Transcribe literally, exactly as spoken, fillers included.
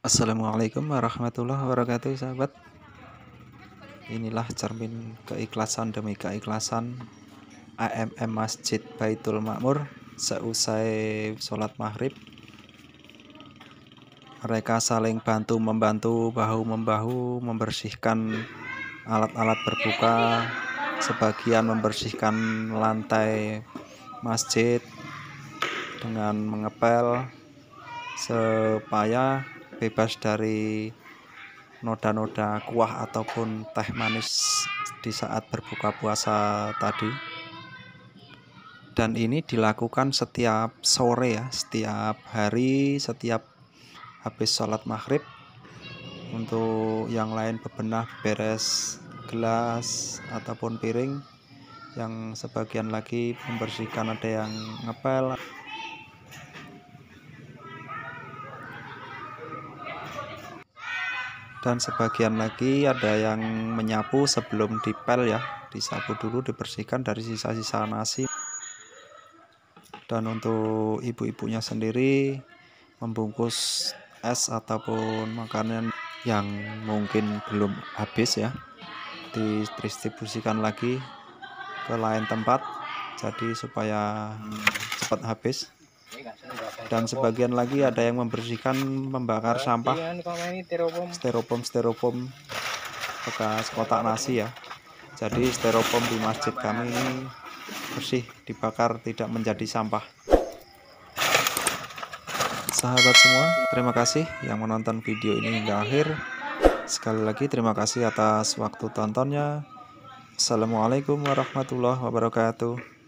Assalamualaikum warahmatullahi wabarakatuh, sahabat. Inilah cermin keikhlasan demi keikhlasan A M M Masjid Baitul Makmur. Seusai sholat maghrib, mereka saling bantu membantu, bahu membahu membersihkan alat-alat berbuka. Sebagian membersihkan lantai masjid dengan mengepel supaya bebas dari noda-noda kuah ataupun teh manis di saat berbuka puasa tadi. Dan ini dilakukan setiap sore ya, setiap hari, setiap habis sholat maghrib. Untuk yang lain bebenah, beres gelas ataupun piring, yang sebagian lagi membersihkan, ada yang ngepel, dan sebagian lagi ada yang menyapu sebelum dipel ya, disapu dulu, dibersihkan dari sisa-sisa nasi. Dan untuk ibu-ibunya sendiri membungkus es ataupun makanan yang mungkin belum habis ya, didistribusikan lagi ke lain tempat, jadi supaya cepat habis. Dan sebagian lagi ada yang membersihkan, membakar sampah styrofoam styrofoam bekas kotak nasi ya. Jadi styrofoam di masjid kami ini bersih, dibakar, tidak menjadi sampah. Sahabat semua, terima kasih yang menonton video ini hingga akhir. Sekali lagi terima kasih atas waktu tontonnya. Assalamualaikum warahmatullahi wabarakatuh.